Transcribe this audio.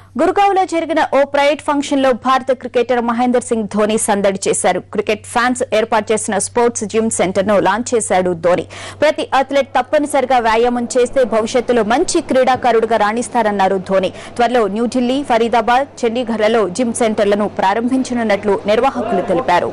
గుర్గావ్లో జరిగిన ఓ private function లో భారత క్రికెటర్ మహేందర్ సింగ్ ధోని సందడి చేశారు. క్రికెట్ ఫ్యాన్స్ ఏర్పాటు చేసిన స్పోర్ట్స్ జిమ్ సెంటర్ ను లాంచ్ చేశాడు ధోని. ప్రతి అథ్లెట్ తప్పనిసరిగా వ్యాయామం చేస్తే భవిష్యత్తులో మంచి క్రీడాకారుడిగా రాణిస్తారన్నారు ధోని. త్వరలో న్యూఢిల్లీ, ఫరీదాబాద్, చండీగఢ్లలో జిమ్ సెంటర్లను ప్రారంభించనున్నట్లు నిర్వాహకులు తెలిపారు.